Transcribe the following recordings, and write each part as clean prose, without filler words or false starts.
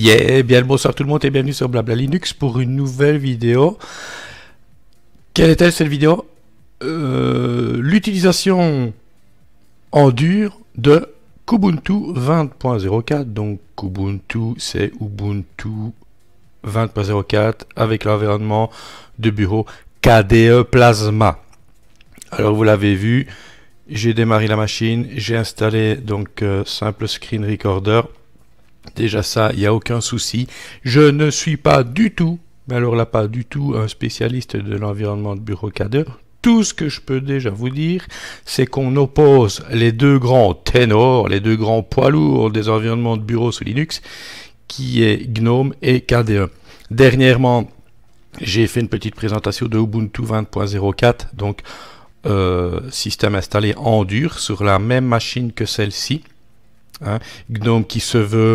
Yeah, bien le bonsoir tout le monde et bienvenue sur Blabla Linux pour une nouvelle vidéo. Quelle est-elle cette vidéo? L'utilisation en dur de Kubuntu 20.04. Donc Kubuntu c'est Ubuntu 20.04 avec l'environnement de bureau KDE Plasma. Alors vous l'avez vu, j'ai démarré la machine, j'ai installé donc simple screen recorder. Déjà ça, il n'y a aucun souci. Je ne suis pas du tout, mais alors là pas du tout, un spécialiste de l'environnement de bureau KDE. Tout ce que je peux déjà vous dire, c'est qu'on oppose les deux grands ténors, les deux grands poids lourds des environnements de bureau sous Linux, qui est GNOME et KDE. Dernièrement, j'ai fait une petite présentation de Ubuntu 20.04, donc système installé en dur sur la même machine que celle-ci. Hein, GNOME qui se veut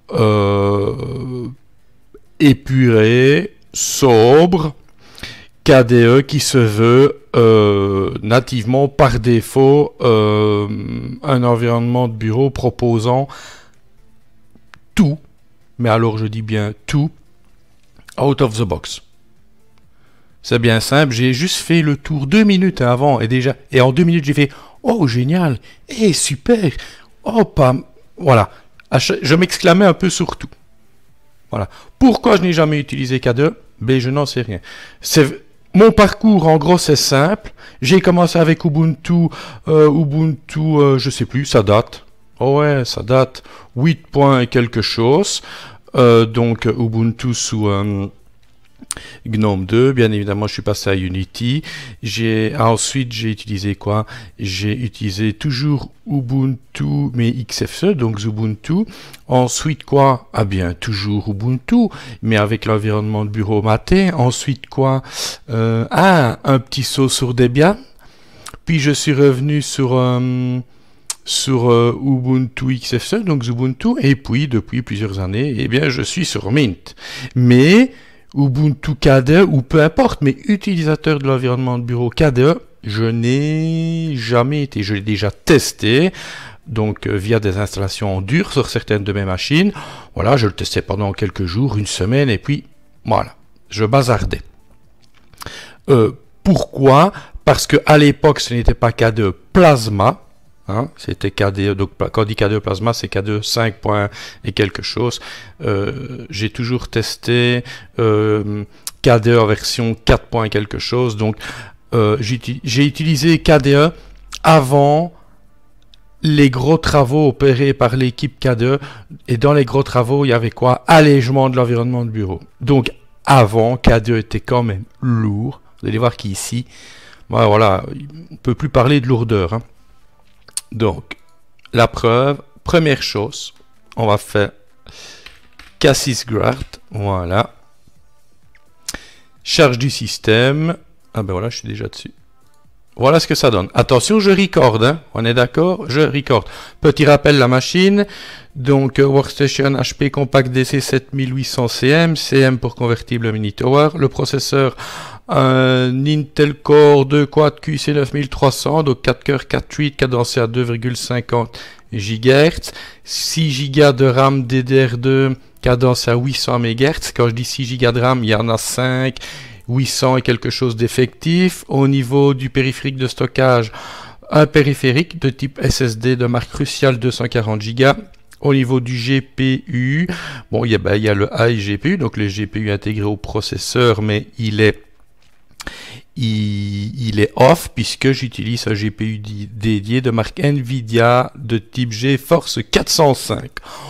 épuré, sobre, KDE qui se veut nativement par défaut un environnement de bureau proposant tout, mais alors je dis bien tout, out of the box. C'est bien simple, j'ai juste fait le tour 2 minutes avant et en 2 minutes j'ai fait oh génial, et super, oh pas... Voilà, je m'exclamais un peu sur tout. Voilà. Pourquoi je n'ai jamais utilisé KDE? Ben, je n'en sais rien. Mon parcours, en gros, c'est simple. J'ai commencé avec Ubuntu, je sais plus, ça date. Oh ouais, ça date. 8 points et quelque chose. Donc, Ubuntu sous... GNOME 2, bien évidemment je suis passé à Unity. Ensuite j'ai utilisé quoi? J'ai utilisé toujours Ubuntu mais XFCE, donc Ubuntu. Ensuite quoi? Ah bien toujours Ubuntu mais avec l'environnement de bureau Mate. Ensuite quoi? Un petit saut sur Debian. Puis je suis revenu sur Ubuntu XFCE, donc Ubuntu. Et puis depuis plusieurs années, eh bien je suis sur Mint. Mais Ubuntu KDE ou peu importe, mais utilisateur de l'environnement de bureau KDE, je n'ai jamais été. Je l'ai déjà testé, donc via des installations en dur sur certaines de mes machines. Voilà, je le testais pendant quelques jours, une semaine, et puis voilà, je bazardais. Pourquoi? Parce que à l'époque, ce n'était pas KDE Plasma. Hein, c'était KDE, donc quand on dit KDE Plasma, c'est KDE 5 points et quelque chose. J'ai toujours testé KDE en version 4 points et quelque chose. Donc j'ai utilisé KDE avant les gros travaux opérés par l'équipe KDE. Et dans les gros travaux, il y avait quoi? Allègement de l'environnement de bureau. Donc avant, KDE était quand même lourd. Vous allez voir qu'ici, voilà, on ne peut plus parler de lourdeur. Hein. Donc, la preuve, première chose, on va faire Cassis Guard, voilà. Charge du système, ah ben voilà, je suis déjà dessus. Voilà ce que ça donne. Attention, je record, hein. On est d'accord? Je record. Petit rappel, la machine, donc Workstation HP Compact DC 7800 CM, CM pour convertible mini tower, le processeur un Intel Core 2 Quad QC 9300, donc 4 cœurs, 4 threads, cadencé à 2,50 GHz, 6 Go de RAM DDR2, cadence à 800 MHz. Quand je dis 6 Go de RAM, il y en a 5, 800 et quelque chose d'effectif. Au niveau du périphérique de stockage, un périphérique de type SSD de marque Crucial 240 Go. Au niveau du GPU, bon, il y a le iGPU, donc le GPU intégré au processeur, mais il est off puisque j'utilise un GPU dédié de marque Nvidia de type GeForce 405.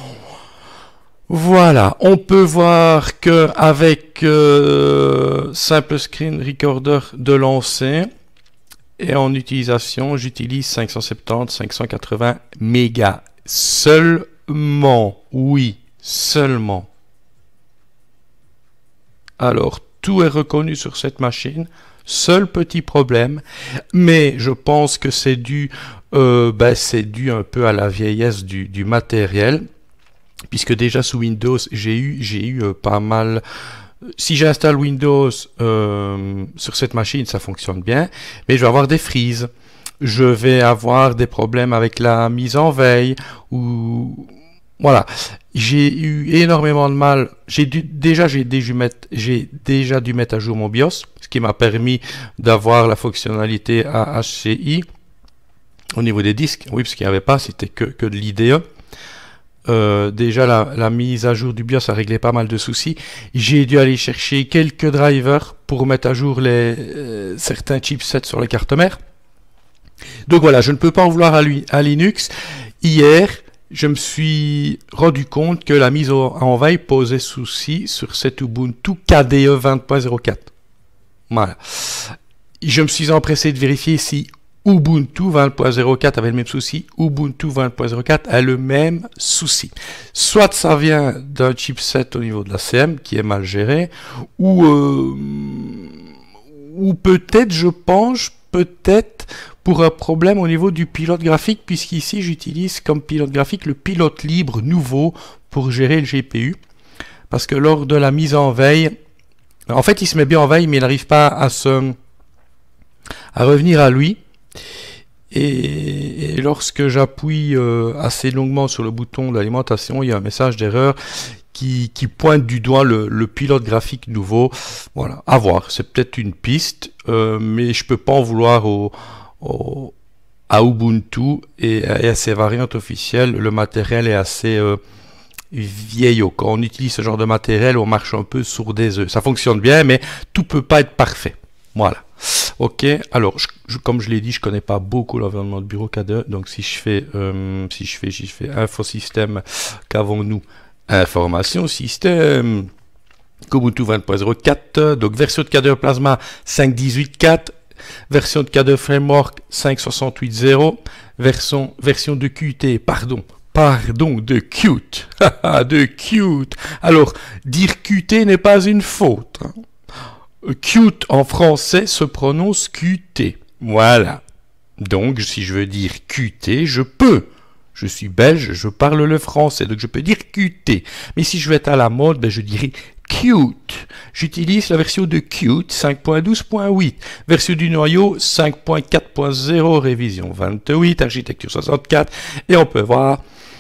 Voilà, on peut voir que avec simple screen recorder de lancer et en utilisation, j'utilise 570-580 mégas seulement. Oui, seulement. Alors, tout est reconnu sur cette machine. Seul petit problème, mais je pense que c'est dû un peu à la vieillesse du matériel, puisque déjà sous Windows, j'ai eu pas mal... Si j'installe Windows sur cette machine, ça fonctionne bien, mais je vais avoir des freezes. Je vais avoir des problèmes avec la mise en veille, ou Voilà, j'ai eu énormément de mal. J'ai déjà dû mettre à jour mon BIOS, ce qui m'a permis d'avoir la fonctionnalité HCI au niveau des disques. Oui, parce qu'il n'y avait pas, c'était que de l'IDE. Déjà la mise à jour du BIOS a réglé pas mal de soucis. J'ai dû aller chercher quelques drivers pour mettre à jour certains chipsets sur les cartes mères. Donc voilà, je ne peux pas en vouloir à Linux. Hier, je me suis rendu compte que la mise en veille posait souci sur cet Ubuntu KDE 20.04. Voilà. Je me suis empressé de vérifier si Ubuntu 20.04 avait le même souci. Ubuntu 20.04 a le même souci. Soit ça vient d'un chipset au niveau de la CM qui est mal géré, ou peut-être, je pense, peut-être pour un problème au niveau du pilote graphique, puisqu'ici j'utilise comme pilote graphique le pilote libre nouveau pour gérer le GPU. Parce que lors de la mise en veille, en fait il se met bien en veille, mais il n'arrive pas à revenir à lui. Et lorsque j'appuie assez longuement sur le bouton d'alimentation, il y a un message d'erreur qui pointe du doigt le pilote graphique nouveau. Voilà, à voir. C'est peut-être une piste, mais je peux pas en vouloir à Ubuntu et à ses variantes officielles. Le matériel est assez vieillot. Quand on utilise ce genre de matériel, on marche un peu sur des œufs. Ça fonctionne bien, mais tout peut pas être parfait. Voilà. Ok, alors comme je l'ai dit, je connais pas beaucoup l'environnement de bureau KDE, donc si je fais infosystème, qu'avons-nous? Information système, Ubuntu 20.04, donc version de KDE Plasma 5.18.4, version de KDE Framework 5.68.0, version de Qt, pardon, de Qt, de Qt. Alors, dire Qt n'est pas une faute, hein. Qt en français se prononce QT. Voilà. Donc, si je veux dire QT, je peux. Je suis belge, je parle le français, donc je peux dire QT. Mais si je veux être à la mode, je dirais Qt. J'utilise la version de Qt 5.12.8, version du noyau 5.4.0, révision 28, architecture 64, et on peut voir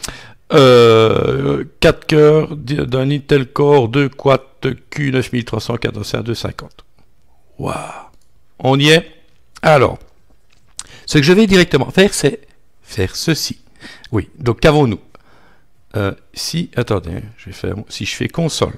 4 cœurs d'un Intel Core 2 Quad Q9314 250. Waouh, on y est. Alors, ce que je vais directement faire, c'est faire ceci. Oui, donc qu'avons-nous? Attendez, si je fais console,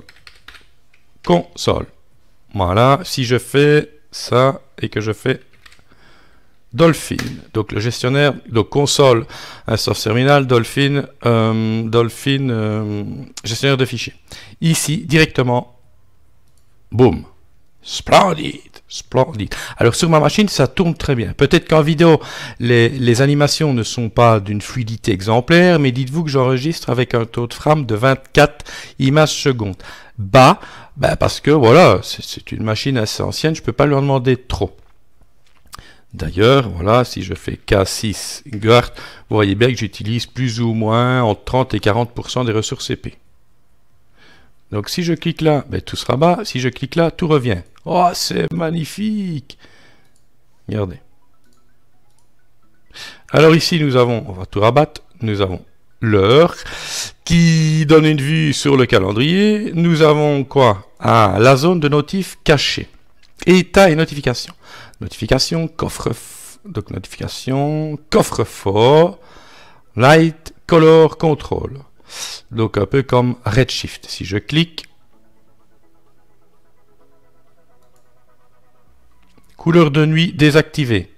voilà, si je fais ça et que je fais Dolphin, donc le gestionnaire, donc console, un source terminal, Dolphin, gestionnaire de fichiers. Ici, directement, boum, splendide. Alors sur ma machine, ça tourne très bien. Peut-être qu'en vidéo, les animations ne sont pas d'une fluidité exemplaire, mais dites-vous que j'enregistre avec un taux de frame de 24 images secondes. Parce que voilà, c'est une machine assez ancienne, je peux pas leur demander trop. D'ailleurs, voilà, si je fais K6 GUART, vous voyez bien que j'utilise plus ou moins entre 30 et 40% des ressources CP. Donc si je clique là, tout sera bas. Si je clique là, tout revient. Oh, c'est magnifique! Regardez. Alors ici, nous avons, on va tout rabattre, nous avons l'heure qui donne une vue sur le calendrier. Nous avons quoi? La zone de notif cachée. État et notification. Notification, coffre-fort, light, color, control. Donc un peu comme Redshift. Si je clique, couleur de nuit désactivée.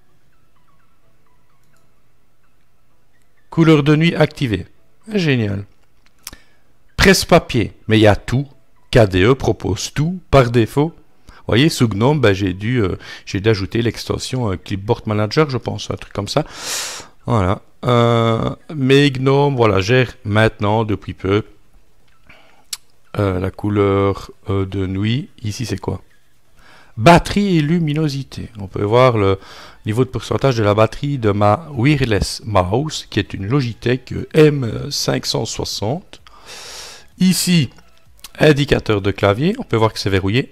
Couleur de nuit activée. Génial. Presse-papier. Mais il y a tout. KDE propose tout par défaut. Vous voyez, sous GNOME, j'ai dû ajouter l'extension Clipboard Manager, je pense, un truc comme ça. Voilà. Mais GNOME, voilà, gère maintenant, depuis peu, la couleur de nuit. Ici, c'est quoi? Batterie et luminosité. On peut voir le niveau de pourcentage de la batterie de ma wireless mouse, qui est une Logitech M560. Ici, indicateur de clavier. On peut voir que c'est verrouillé.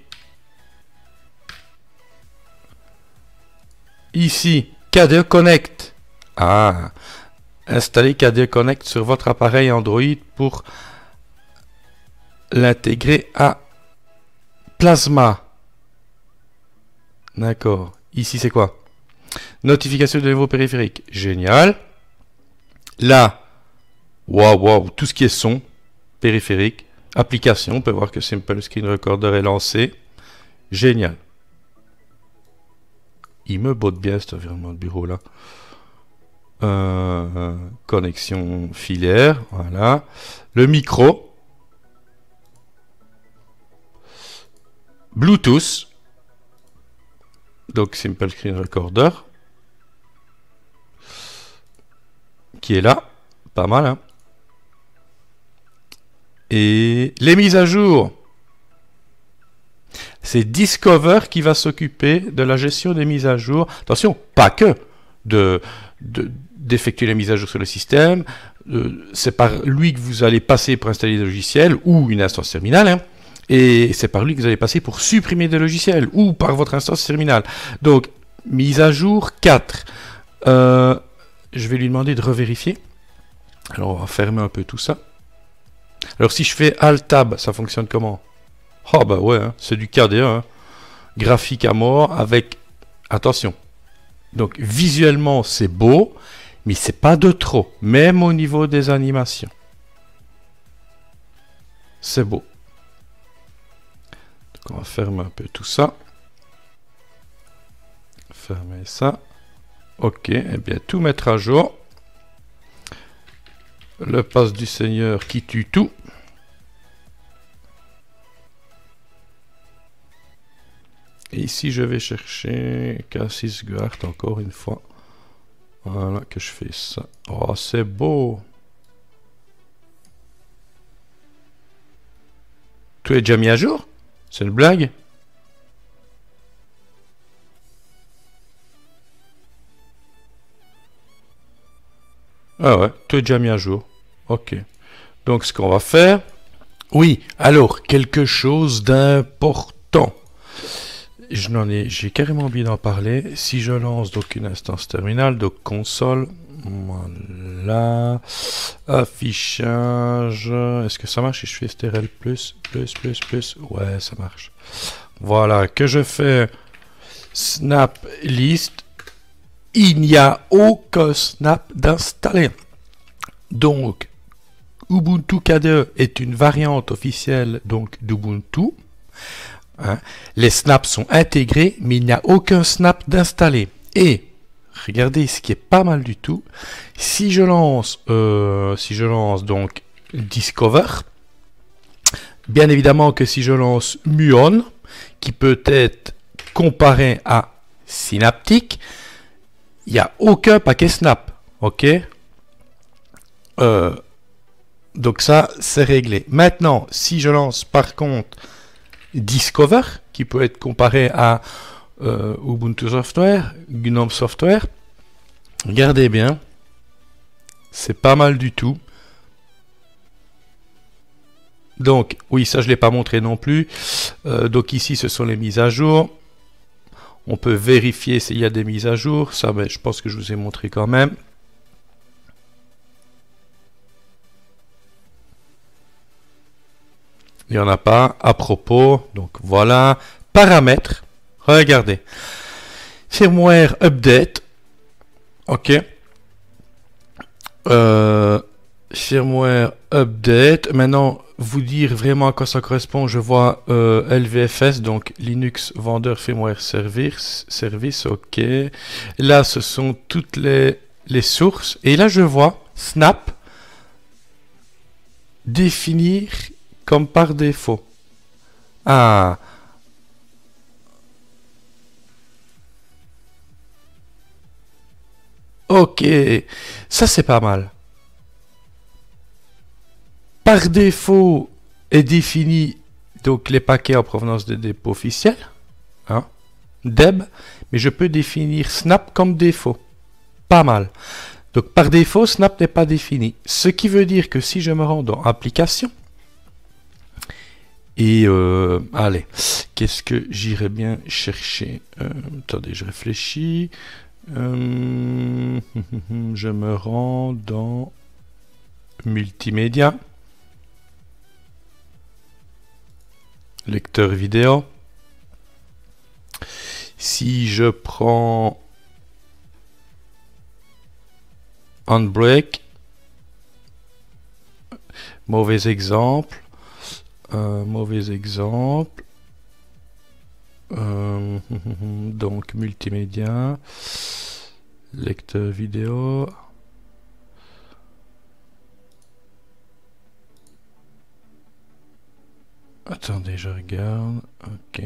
Ici, KDE Connect. installer KDE Connect sur votre appareil Android pour l'intégrer à Plasma. D'accord. Ici, c'est quoi? Notification de nouveaux périphériques. Génial. Là, waouh, tout ce qui est son, périphérique, application, on peut voir que Simple Screen Recorder est lancé. Génial. Il me botte bien cet environnement de bureau là. Connexion filaire, voilà. Le micro. Bluetooth. Donc Simple Screen Recorder. Qui est là. Pas mal, hein. Et les mises à jour. C'est Discover qui va s'occuper de la gestion des mises à jour. Attention, pas que d'effectuer les mises à jour sur le système. C'est par lui que vous allez passer pour installer des logiciels ou une instance terminale. Hein, et c'est par lui que vous allez passer pour supprimer des logiciels ou par votre instance terminale. Donc, mise à jour 4. Je vais lui demander de revérifier. Alors, on va fermer un peu tout ça. Alors, si je fais Alt-Tab, ça fonctionne comment? Oh bah ouais, hein, c'est du KDE, hein. Graphique à mort avec... Attention. Donc visuellement c'est beau, mais c'est pas de trop, même au niveau des animations. C'est beau. Donc on va fermer un peu tout ça. Fermer ça. Ok, et bien tout mettre à jour. Le passe du Seigneur qui tue tout. Et ici, je vais chercher Cassis Guard encore une fois. Voilà, que je fais ça. Oh, c'est beau. Tout est déjà mis à jour? C'est une blague? Ah ouais, tout est déjà mis à jour. Ok. Donc, ce qu'on va faire... Oui, alors, quelque chose d'important. J'ai carrément oublié d'en parler. Si je lance donc une instance terminale, donc console, voilà, affichage, est-ce que ça marche si je fais STRL++++, ouais, ça marche. Voilà, que je fais snap list, il n'y a aucun snap d'installé. Donc, Ubuntu KDE est une variante officielle donc d'Ubuntu. Hein. Les snaps sont intégrés, mais il n'y a aucun snap d'installé. Et regardez ce qui est pas mal du tout. Si je lance donc Discover, bien évidemment que si je lance Muon, qui peut être comparé à Synaptic, il n'y a aucun paquet snap. Ok. Donc ça, c'est réglé. Maintenant, si je lance par contre Discover, qui peut être comparé à Ubuntu Software, GNOME Software. Regardez bien, c'est pas mal du tout. Donc, oui, ça je ne l'ai pas montré non plus. Donc ici, ce sont les mises à jour. On peut vérifier s'il y a des mises à jour. Ça, ben, je pense que je vous ai montré quand même. Il n'y en a pas. À propos, donc voilà. Paramètres. Regardez. Firmware update. Ok. Firmware update. Maintenant, vous dire vraiment à quoi ça correspond. Je vois LVFS, donc Linux Vendor Firmware Service. Ok. Là, ce sont toutes les sources. Et là, je vois Snap définir comme par défaut. Ah. Ok. Ça, c'est pas mal. Par défaut est défini donc les paquets en provenance de dépôt officiel. Hein, Deb. Mais je peux définir Snap comme défaut. Pas mal. Donc par défaut, Snap n'est pas défini. Ce qui veut dire que si je me rends dans Application, et allez, qu'est-ce que j'irais bien chercher? Attendez, je réfléchis. Je me rends dans multimédia, lecteur vidéo. Si je prends Handbrake, mauvais exemple, donc multimédia, lecteur vidéo. Attendez, je regarde. Ok.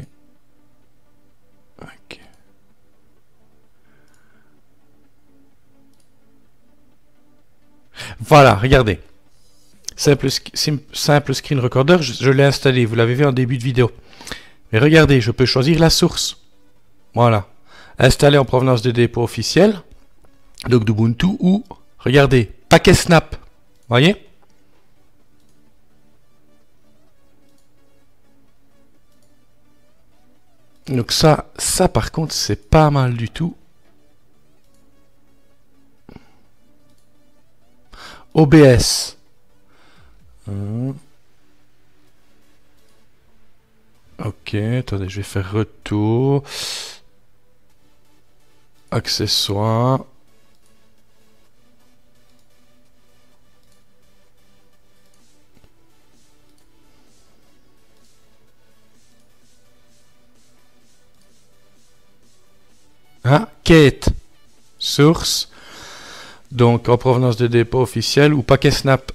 Ok. Voilà, regardez. Simple screen recorder, je l'ai installé, vous l'avez vu en début de vidéo. Mais regardez, je peux choisir la source. Voilà. Installé en provenance de dépôt officiel, donc d'Ubuntu, ou, regardez, paquet Snap. Voyez? Donc ça par contre, c'est pas mal du tout. OBS. Ok, attendez, je vais faire retour. Accessoires. Hein? Quête. Source. Donc en provenance de dépôt officiel ou paquet Snap.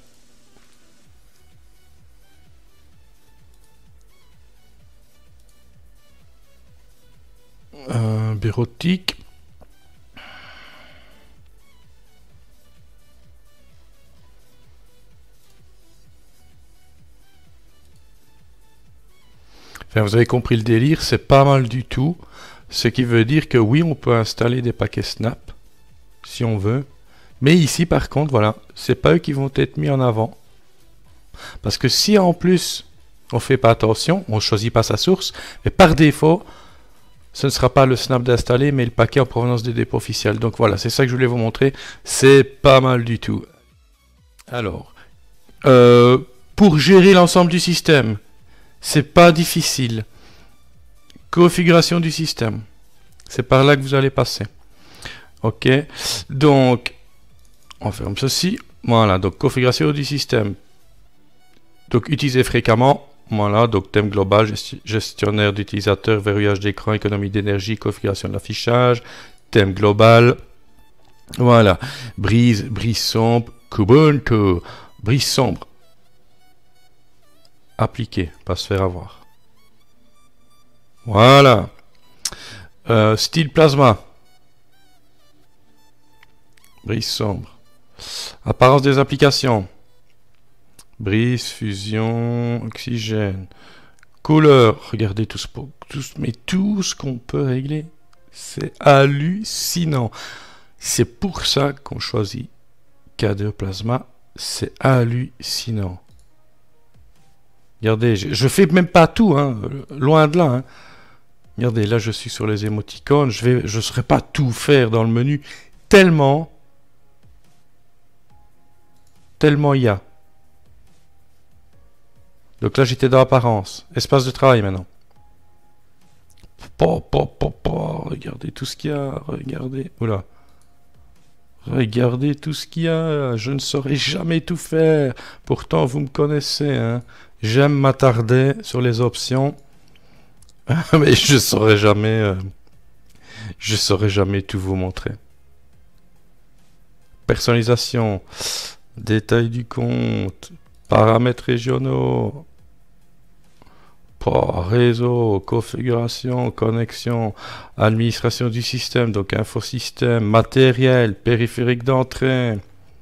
Bureautique. Enfin, vous avez compris le délire, c'est pas mal du tout. Ce qui veut dire que oui, on peut installer des paquets Snap, si on veut. Mais ici, par contre, voilà, c'est pas eux qui vont être mis en avant. Parce que si en plus, on fait pas attention, on choisit pas sa source, mais par défaut, ce ne sera pas le Snap d'installer, mais le paquet en provenance des dépôts officiels. Donc voilà, c'est ça que je voulais vous montrer. C'est pas mal du tout. Alors, pour gérer l'ensemble du système, c'est pas difficile. Configuration du système. C'est par là que vous allez passer. Ok. Donc, on ferme ceci. Voilà. Donc, configuration du système. Donc, utiliser fréquemment. Voilà. Donc, thème global, gestionnaire d'utilisateurs, verrouillage d'écran, économie d'énergie, configuration de l'affichage. Thème global. Voilà. Brise sombre. Kubuntu. Brise sombre. Appliquer. Pas se faire avoir. Voilà. Style plasma. Brise sombre. Apparence des applications. Brise, fusion, oxygène. Couleur. Regardez tout ce qu'on peut régler. C'est hallucinant. C'est pour ça qu'on choisit K2 Plasma. C'est hallucinant. Regardez, je fais même pas tout, hein, loin de là. Hein. Regardez, là je suis sur les émoticônes, je ne saurais pas tout faire dans le menu, tellement il y a. Donc là j'étais dans apparence, espace de travail maintenant. Regardez tout ce qu'il y a, regardez, oula. Regardez tout ce qu'il y a, je ne saurais jamais tout faire. Pourtant vous me connaissez, hein. J'aime m'attarder sur les options. Mais je saurais jamais tout vous montrer. Personnalisation, détail du compte, paramètres régionaux, réseau, configuration, connexion, administration du système, donc infosystème, matériel, périphérique d'entrée,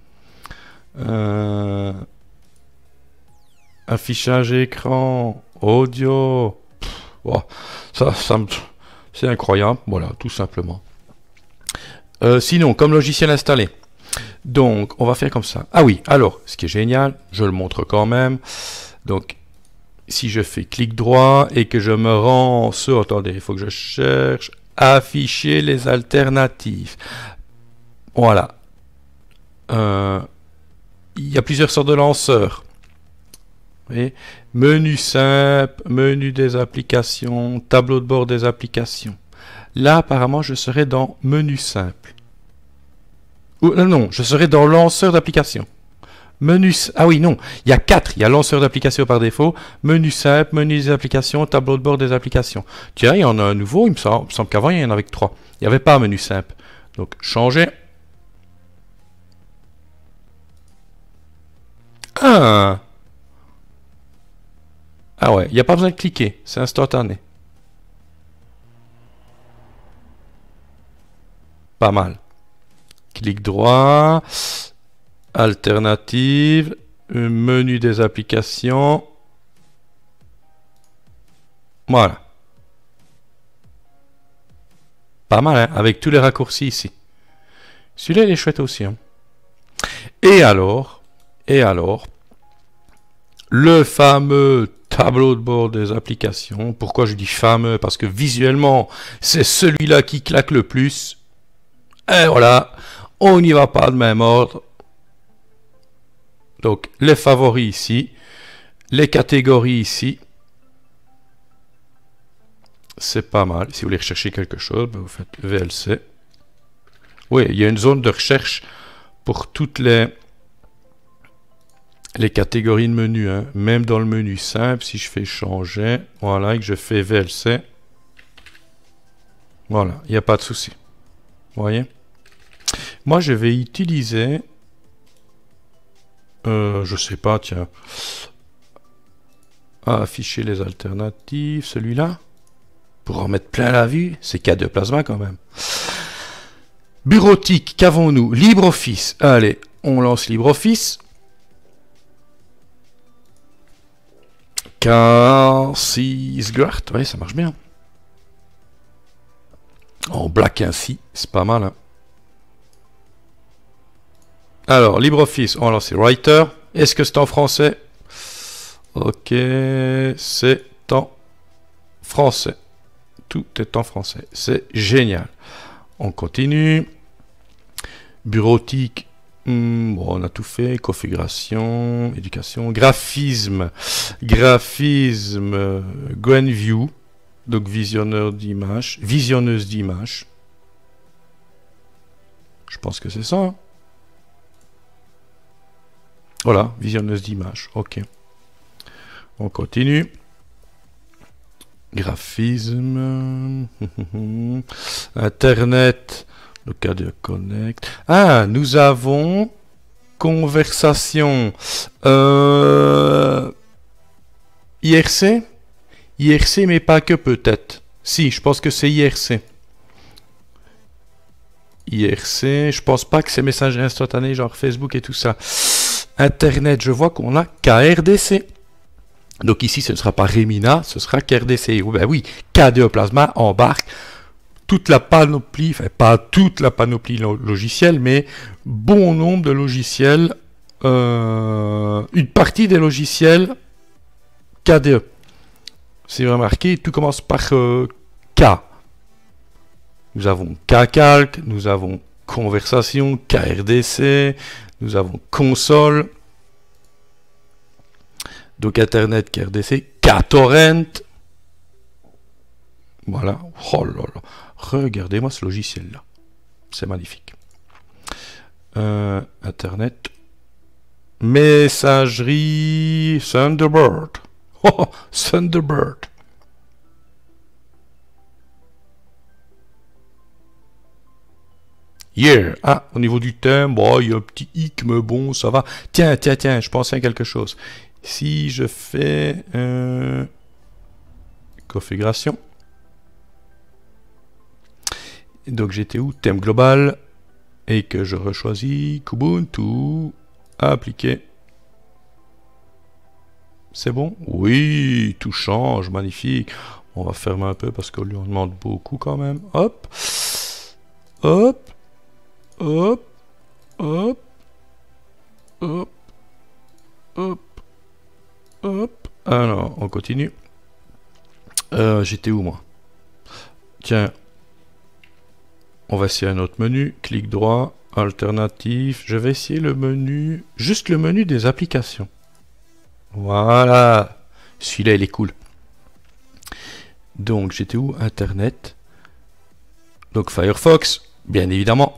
affichage écran, audio. Wow, c'est incroyable, voilà, tout simplement. Sinon, comme logiciel installé, donc on va faire comme ça. Ah oui, alors, ce qui est génial, je le montre quand même. Donc, si je fais clic droit et que je me rends sur, attendez, il faut que je cherche Afficher les alternatives. Voilà. Il y a plusieurs sortes de lanceurs. Vous voyez, menu simple, menu des applications, tableau de bord des applications. Là, apparemment, je serai dans menu simple. Ou, non, je serai dans lanceur d'applications. Menu, ah oui, non, il y a 4. Il y a lanceur d'applications par défaut, menu simple, menu des applications, tableau de bord des applications. Tiens, il y en a un nouveau, il me semble qu'avant, il y en avait que 3. Il n'y avait pas un menu simple. Donc, changer. Ah ouais, il n'y a pas besoin de cliquer, c'est instantané. Pas mal. Clic droit, alternative, menu des applications. Voilà. Pas mal, hein, avec tous les raccourcis ici. Celui-là, il est chouette aussi. Hein. Et alors, le fameux tableau de bord des applications. Pourquoi je dis fameux? Parce que visuellement, c'est celui-là qui claque le plus. Et voilà, on n'y va pas de même ordre. Donc, les favoris ici, les catégories ici. C'est pas mal. Si vous voulez rechercher quelque chose, vous faites VLC. Oui, il y a une zone de recherche pour toutes les catégories de menu. Hein. Même dans le menu simple, si je fais changer, voilà, et que je fais VLC, voilà, il n'y a pas de souci. Vous voyez? Moi, je vais utiliser, je sais pas, tiens, afficher les alternatives, celui-là, pour en mettre plein la vue, c'est K2 Plasma quand même. Bureautique, qu'avons-nous? LibreOffice. Allez, on lance LibreOffice. K6Guard, oui, ça marche bien. En black ainsi, c'est pas mal. Hein. Alors, LibreOffice, on va lancer Writer. Est-ce que c'est en français? Ok, c'est en français. Tout est en français. C'est génial. On continue. Bureautique. Bon, on a tout fait. Configuration, éducation, graphisme. Graphisme, GwenView. Donc visionneur d'image. Visionneuse d'image. Je pense que c'est ça. Hein. Voilà, visionneuse d'image. Ok. On continue. Graphisme. Internet. Le cas de Connect. Ah, nous avons conversation. IRC. IRC, mais pas que peut-être. Si, je pense que c'est IRC. IRC, je pense pas que c'est messagerie instantanée, genre Facebook et tout ça. Internet, je vois qu'on a KRDC. Donc ici, ce ne sera pas Remina, ce sera KRDC. Oh, ben oui, K2 Plasma embarque toute la panoplie, enfin pas toute la panoplie logicielle, mais bon nombre de logiciels, une partie des logiciels KDE. C'est remarqué, tout commence par K. Nous avons KCalc, nous avons Conversation, KRDC, nous avons Console, donc Internet, KRDC, KTorrent. Voilà. Oh là là. Regardez-moi ce logiciel-là. C'est magnifique. Internet. Messagerie Thunderbird. Oh, Thunderbird. Yeah. Ah, au niveau du thème, bon, il y a un petit hic, mais bon, ça va. Tiens, je pensais à quelque chose. Si je fais configuration. Donc j'étais où? Thème global. Et que je rechoisis Kubuntu. Appliquer. C'est bon? Oui, tout change, magnifique. On va fermer un peu parce qu'on lui en demande beaucoup quand même. Hop. Hop. Hop. Hop. Hop. Hop. Hop. Alors, on continue. J'étais où moi? Tiens. On va essayer un autre menu. Clic droit, alternatif. Je vais essayer le menu, juste le menu des applications. Voilà. Celui-là, il est cool. Donc, j'étais où? Internet. Donc, Firefox, bien évidemment.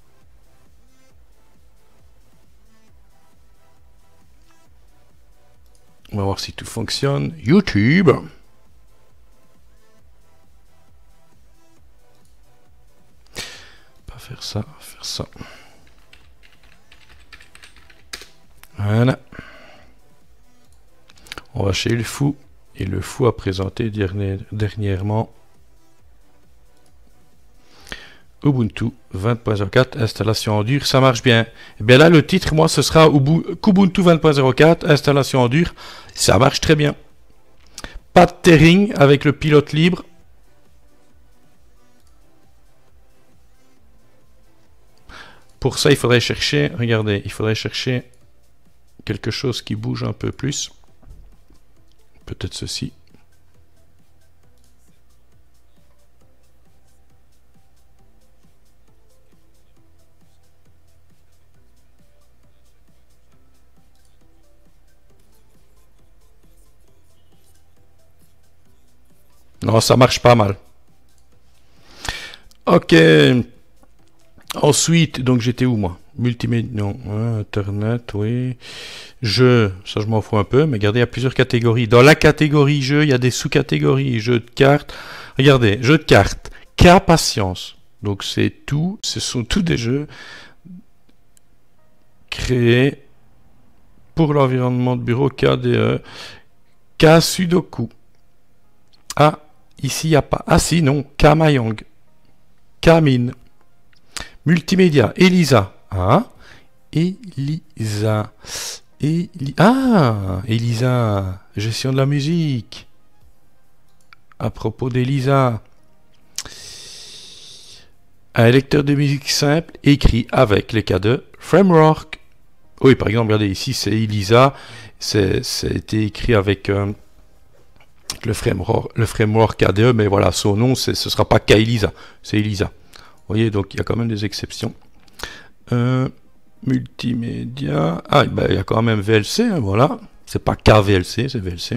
On va voir si tout fonctionne. YouTube. Pas faire ça, faire ça. Voilà. On va chez le fou. Et le fou a présenté dernièrement Ubuntu 20.04, installation en dur, ça marche bien. Et bien là, le titre, moi, ce sera Ubuntu 20.04, installation en dur, ça marche très bien. Pas de tearing avec le pilote libre. Pour ça, il faudrait chercher, regardez, il faudrait chercher quelque chose qui bouge un peu plus. Peut-être ceci. Non, ça marche pas mal. Ok. Ensuite, donc j'étais où moi? Multimédia, non. Internet, oui. Jeux, ça je m'en fous un peu, mais regardez, il y a plusieurs catégories. Dans la catégorie jeux, il y a des sous-catégories. Jeux de cartes. Regardez, jeux de cartes. K-Patience. Donc c'est tout, ce sont tous des jeux créés pour l'environnement de bureau KDE. K-Sudoku. Ah, ici il n'y a pas. Ah si, non. K-Mayong. K-Mine. Multimédia. Elisa. Ah, Elisa. Elisa. Gestion de la musique. À propos d'Elisa. Un lecteur de musique simple écrit avec les cas de framework. Oui, par exemple, regardez ici, c'est Elisa. C'est été écrit avec le framework KDE, mais voilà, son nom, ce sera pas K-Elisa, c'est Elisa. Vous voyez, donc il y a quand même des exceptions. Multimédia. Ah, ben, il y a quand même VLC, hein, voilà. C'est pas KVLC, c'est VLC.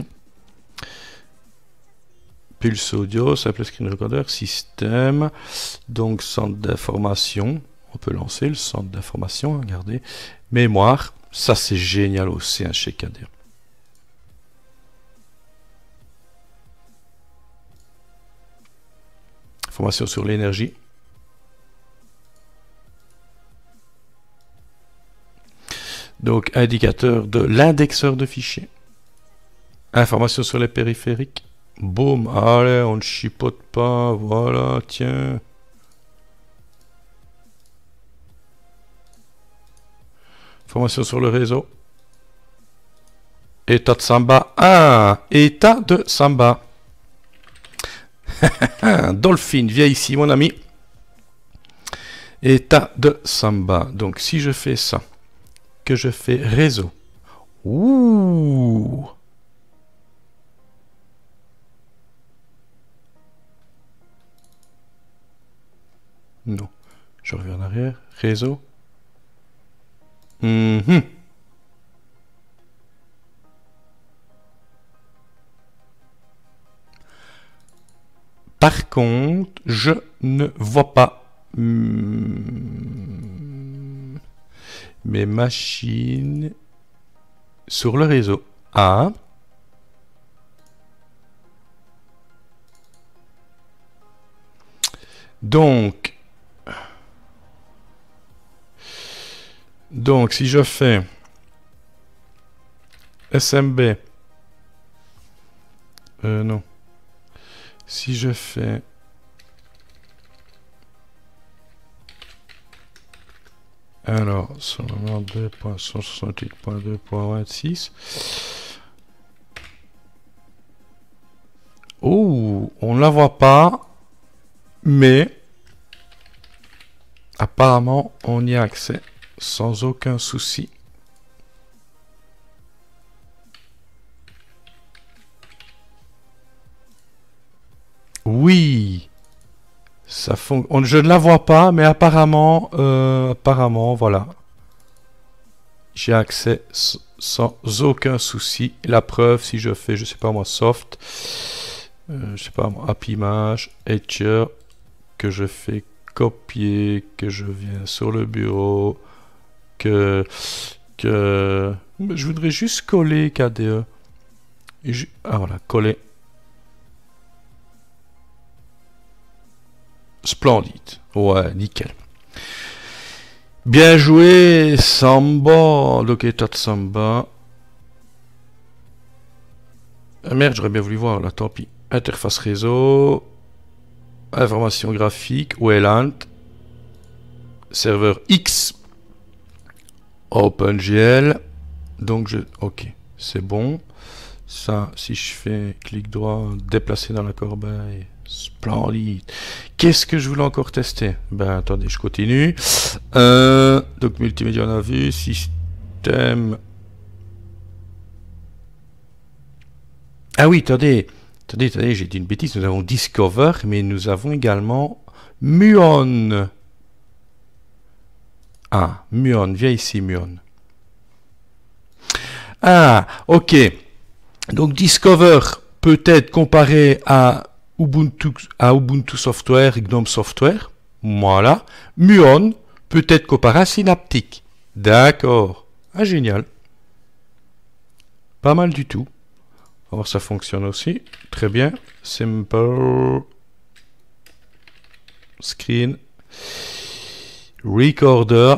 Pulse Audio, simple screen recorder, système. Donc, centre d'information. On peut lancer le centre d'information, regardez. Mémoire, ça c'est génial aussi, hein, chez KDE. Information sur l'énergie. Donc, indicateur de l'indexeur de fichiers. Information sur les périphériques. Boum, allez, on ne chipote pas, voilà, tiens. Information sur le réseau. État de Samba. Ah, état de Samba. Dolphin, viens ici, mon ami. État de Samba. Donc, si je fais ça, que je fais réseau. Ouh. Non. Je reviens en arrière. Réseau. Par contre, je ne vois pas mes machines sur le réseau. Ah. Donc, si je fais SMB, non. Si je fais alors 192.168.2.26, oh, on ne la voit pas, mais apparemment on y a accès sans aucun souci. Oui, Je ne la vois pas, mais apparemment, voilà. J'ai accès sans aucun souci. La preuve, si je fais, je sais pas moi, soft, je sais pas moi, app image, etcher, que je fais copier, que je viens sur le bureau, que je voudrais juste coller KDE. Ah voilà, coller. Splendide. Ouais, nickel. Bien joué, Samba. Locator de Samba. Ah merde, j'aurais bien voulu voir, là, tant pis. Interface réseau. Information graphique. Wayland. Serveur X. OpenGL. Donc ok, c'est bon. Ça, si je fais clic droit, déplacer dans la corbeille. Splendide. Qu'est-ce que je voulais encore tester? Ben attendez, je continue. Donc multimédia on a vu, système. Ah oui, attendez, j'ai dit une bêtise. Nous avons Discover, mais nous avons également Muon. Ah, Muon, viens ici, Muon. Ah, ok. Donc Discover peut être comparé à Ubuntu Software, GNOME Software. Voilà. Muon peut être comparé à Synaptic. D'accord. Ah, génial. Pas mal du tout. On va voir si ça fonctionne aussi. Très bien. Simple. Screen. Recorder.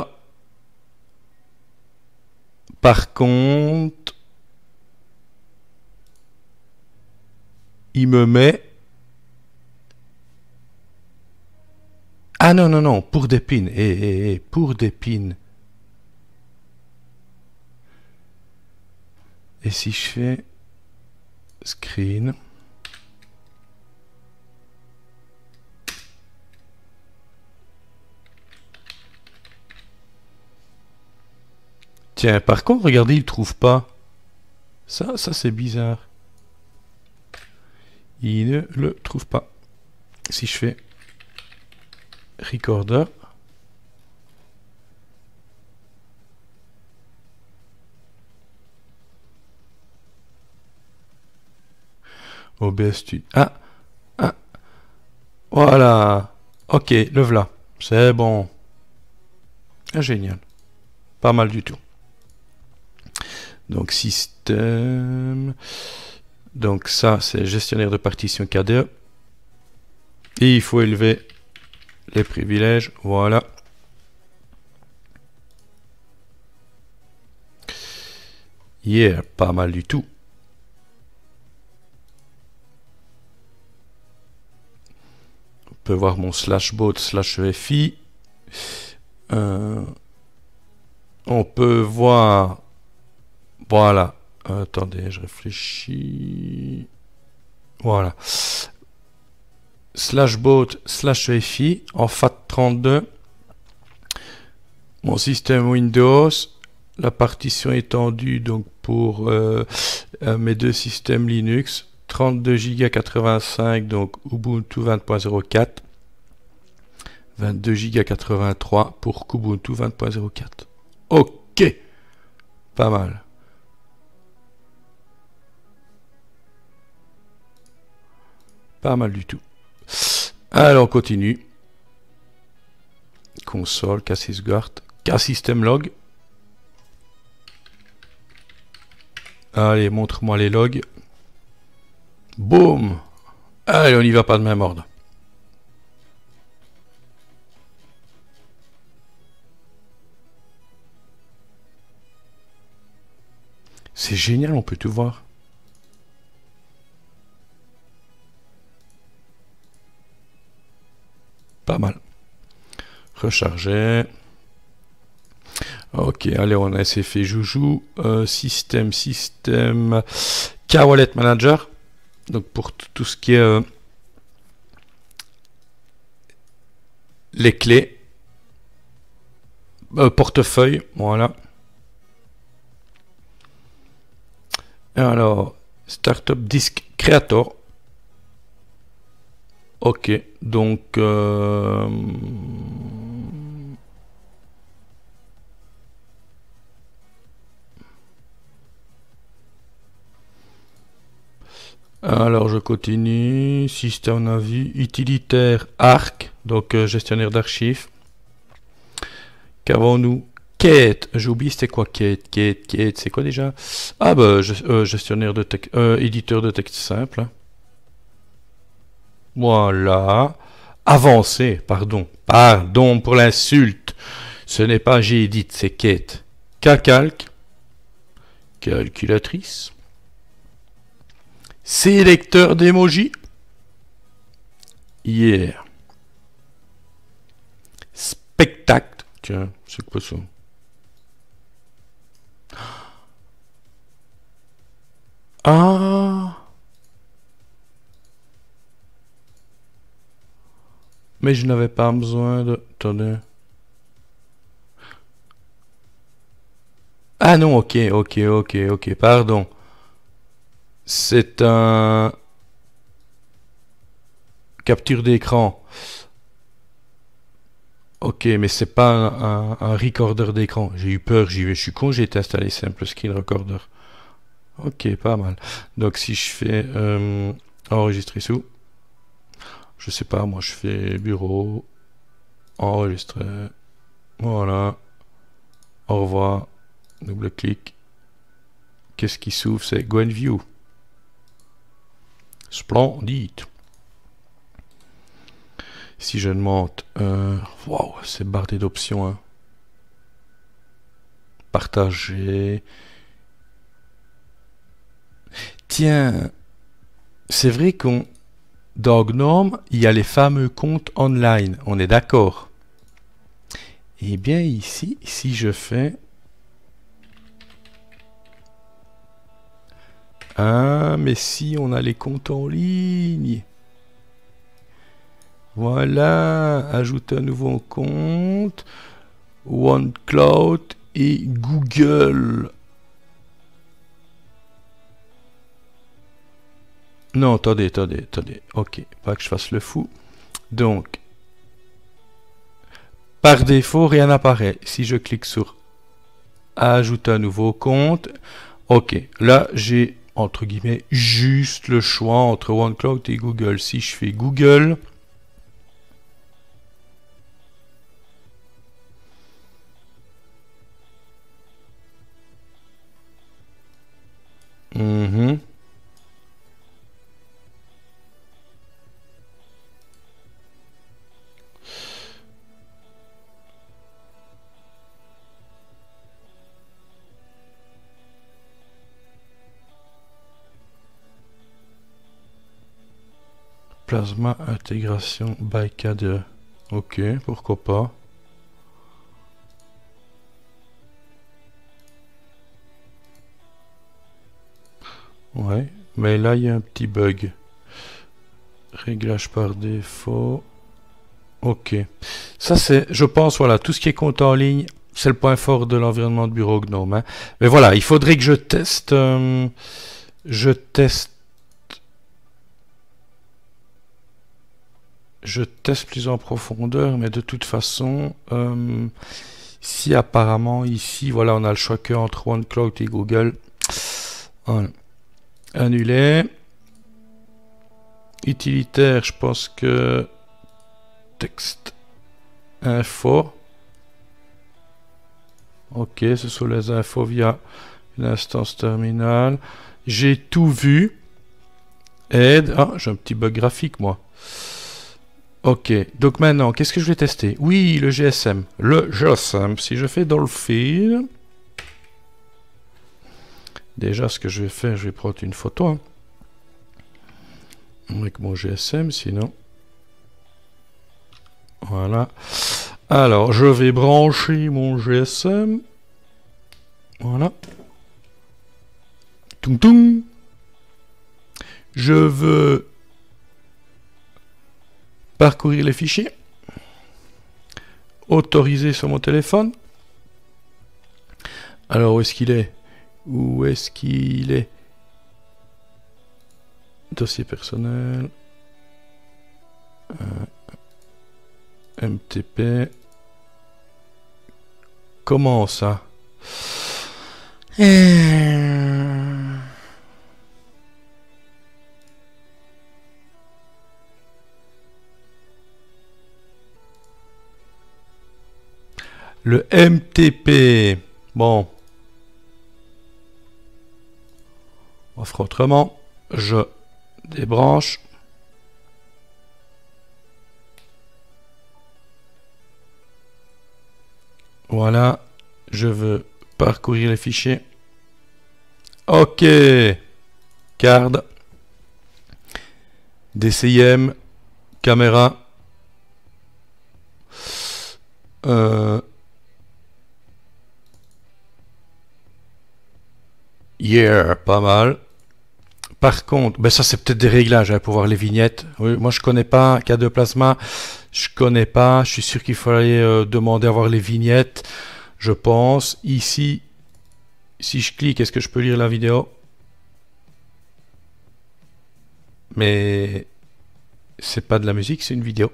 Par contre, il me met... Ah non, non, non, pour des pins. Pour des pins. Et si je fais screen... Tiens, par contre, regardez, il ne trouve pas. Ça c'est bizarre. Il ne le trouve pas. Si je fais recorder. OBS Studio. Ah. Voilà. Ok, le voilà. C'est bon. Ah, génial. Pas mal du tout. Donc système. Donc ça, c'est gestionnaire de partition KDE. Et il faut élever les privilèges. Voilà. Yeah, pas mal du tout. On peut voir mon /bot/fi. On peut voir... Voilà. Attendez, je réfléchis. Voilà. /bot/fi en FAT32. Mon système Windows. La partition étendue donc pour mes deux systèmes Linux. 32 Go 85, donc Ubuntu 20.04. 22 Go 83 pour Kubuntu 20.04. Ok. Pas mal. Pas mal du tout. Alors on continue. Console, KSysGuard, KSystemLog. Allez, montre-moi les logs. Boum. Allez, on n'y va pas de même ordre. C'est génial, on peut tout voir. Pas mal. Recharger. Ok, allez, on a fait joujou. Système. K-Wallet Manager. Donc pour tout ce qui est les clés. Portefeuille, voilà. Alors, Startup Disk Creator. Ok, donc... Alors je continue, système à vue, utilitaire ARC, donc gestionnaire d'archives. Qu'avons-nous? Quête, j'ai oublié c'était quoi quête, c'est quoi déjà? Ah bah gestionnaire de texte, éditeur de texte simple. Voilà. Avancé, pardon pour l'insulte. Ce n'est pas Gedit, c'est quête. Calc, calculatrice. Sélecteur d'emoji. Hier. Spectacle. Tiens, c'est quoi ça? Ah. Mais je n'avais pas besoin de... Attendez. Ah non, ok, pardon. C'est un... Capture d'écran. Ok, mais c'est pas un recorder d'écran. J'ai eu peur, je suis con, j'ai installé simple screen recorder. Ok, pas mal. Donc si je fais enregistrer sous, je sais pas, moi je fais bureau, enregistrer, voilà, au revoir, double-clic. Qu'est-ce qui s'ouvre? C'est Gwenview. Splendide. Si je demande, waouh, c'est bardé d'options. Hein. Partager. Tiens, c'est vrai qu'on dans Gnome, il y a les fameux comptes online. On est d'accord. Et bien ici, si je fais mais si on a les comptes en ligne. Voilà, ajouter un nouveau compte, OneCloud et Google. Non, attendez. Ok, pas que je fasse le fou. Donc, par défaut, rien n'apparaît. Si je clique sur ajouter un nouveau compte, ok, là j'ai entre guillemets juste le choix entre OneCloud et Google. Si je fais Google, Plasma intégration by KDE. Ok, pourquoi pas. Ouais, mais là il y a un petit bug. Réglage par défaut. Ok. Ça c'est, je pense, voilà, tout ce qui est compte en ligne, c'est le point fort de l'environnement de bureau Gnome. Hein. Mais voilà, il faudrait que je teste. Je teste plus en profondeur, mais de toute façon, si apparemment ici, voilà, on a le choix que entre OneCloud et Google. Voilà. Annuler. Utilitaire, je pense que texte info. Ok, ce sont les infos via une instance terminale. J'ai tout vu. Aide. Ah, j'ai un petit bug graphique, moi. Ok, donc maintenant, qu'est-ce que je vais tester? Oui, le GSM. Le GSM, si je fais Dolphin... Déjà, ce que je vais faire, je vais prendre une photo. Hein, avec mon GSM, sinon... Voilà. Alors, je vais brancher mon GSM. Voilà. Toum toum. Je veux parcourir les fichiers. Autoriser sur mon téléphone. Alors, où est-ce qu'il est? Où est-ce qu'il est? Dossier personnel. MTP. Comment ça? Le MTP. Bon. On fera autrement. Je débranche. Voilà. Je veux parcourir les fichiers. OK. Card. DCIM. Caméra. Yeah, pas mal. Par contre, ben ça c'est peut-être des réglages hein, pour voir les vignettes. Oui, moi je connais pas K2 Plasma, je connais pas. Je suis sûr qu'il fallait demander à voir les vignettes. Je pense ici, si je clique, est-ce que je peux lire la vidéo? Mais c'est pas de la musique, c'est une vidéo.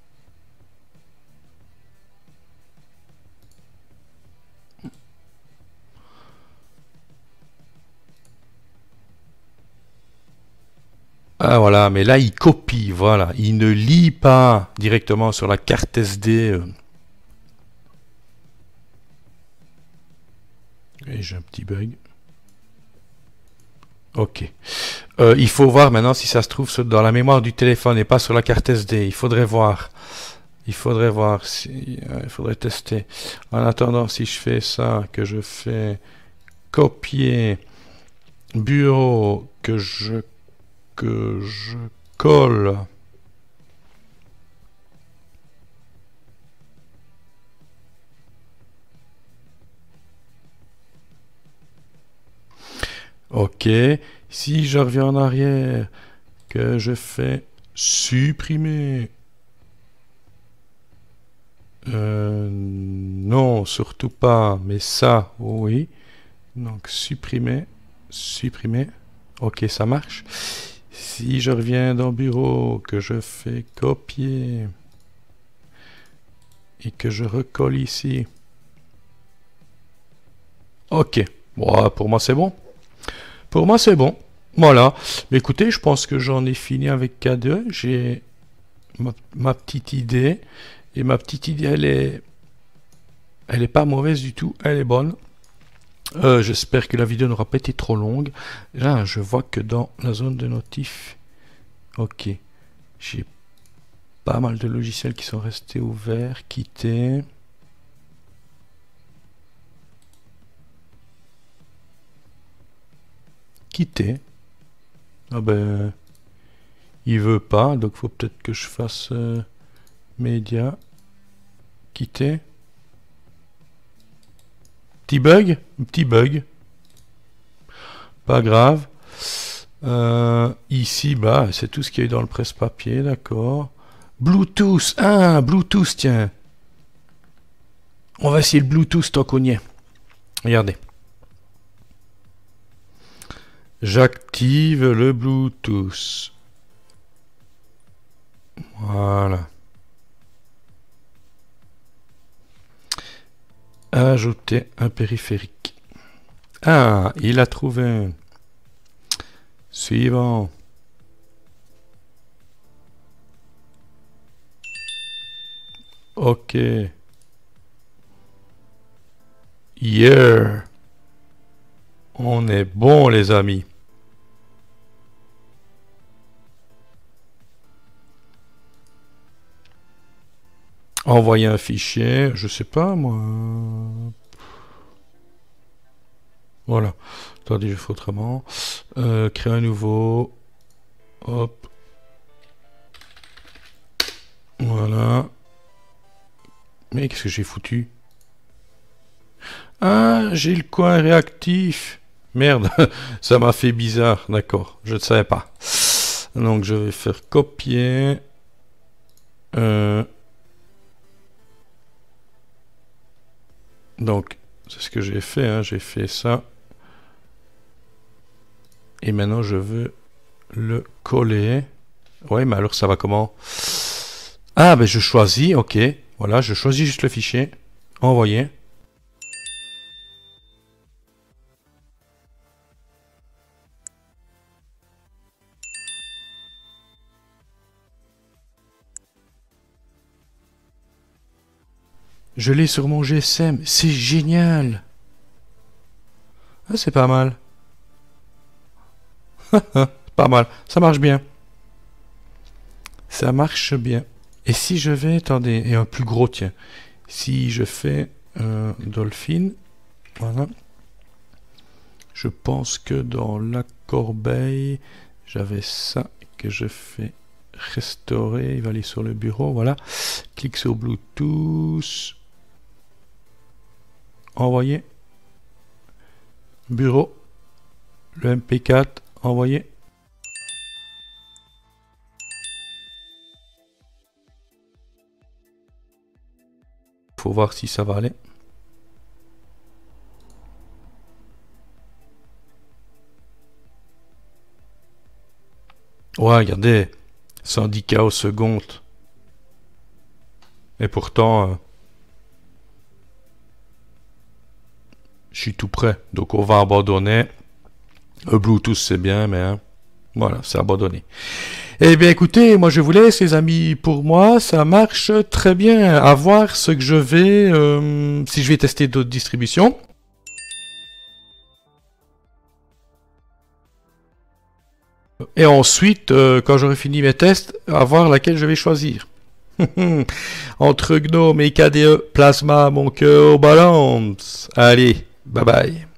Ah voilà, mais là il copie, voilà, il ne lit pas directement sur la carte SD. Et j'ai un petit bug. Ok. Il faut voir maintenant si ça se trouve dans la mémoire du téléphone et pas sur la carte SD. Il faudrait voir. Il faudrait voir si, il faudrait tester. En attendant, si je fais ça, que je fais copier bureau, que je colle. Ok. Si je reviens en arrière, que je fais supprimer. Non, surtout pas. Mais ça, oui. Donc supprimer, supprimer. Ok, ça marche. Si je reviens dans bureau, que je fais copier et que je recolle ici. Ok. Bon, pour moi c'est bon. Pour moi c'est bon. Voilà. Mais écoutez, je pense que j'en ai fini avec K2. J'ai ma petite idée. Et ma petite idée, elle est pas mauvaise du tout. Elle est bonne. J'espère que la vidéo n'aura pas été trop longue. Là, je vois que dans la zone de notif, ok, j'ai pas mal de logiciels qui sont restés ouverts, quitter. Quitter. Ah ben, il veut pas, donc faut peut-être que je fasse média. Quitter. Petit bug? Un petit bug. Pas grave. Ici, bah, c'est tout ce qu'il y a eu dans le presse-papier, d'accord. Bluetooth. Ah, Bluetooth, tiens. On va essayer le Bluetooth tant qu'on y est. Regardez. J'active le Bluetooth. Voilà. Ajouter un périphérique. Ah, il a trouvé. Suivant. Ok. Yeah. On est bon, les amis. Envoyer un fichier, je sais pas moi. Voilà. Attendez, je fais autrement. Créer un nouveau. Hop. Voilà. Mais qu'est-ce que j'ai foutu? Ah, j'ai le coin réactif. Merde, ça m'a fait bizarre. D'accord, je ne savais pas. Donc je vais faire copier. Donc, c'est ce que j'ai fait. Hein. J'ai fait ça. Et maintenant, je veux le coller. Ouais, mais alors ça va comment? Ah, ben je choisis, ok. Voilà, je choisis juste le fichier. Envoyer. Je l'ai sur mon GSM. C'est génial. Ah, c'est pas mal. Pas mal. Ça marche bien. Ça marche bien. Et si je vais, attendez, et un plus gros, tiens. Si je fais Dolphin, voilà. Je pense que dans la corbeille, j'avais ça que je fais restaurer. Il va aller sur le bureau, voilà. Clique sur Bluetooth. Envoyer. Bureau. Le MP4, envoyer. Faut voir si ça va aller. Ouais, regardez. 110K au seconde. Et pourtant, je suis tout prêt. Donc on va abandonner. Bluetooth c'est bien, mais voilà, c'est abandonné. Eh bien écoutez, moi je vous laisse les amis, pour moi ça marche très bien. À voir ce que je vais, si je vais tester d'autres distributions. Et ensuite, quand j'aurai fini mes tests, à voir laquelle je vais choisir. Entre Gnome et KDE, Plasma, mon cœur balance. Allez, bye bye.